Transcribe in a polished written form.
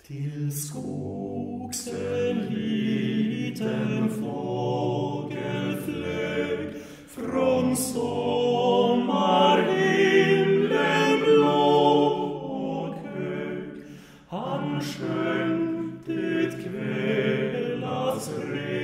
Till skogs en liten fågel flög från sommarhimlen blå och hög. Han sjöng det kvällas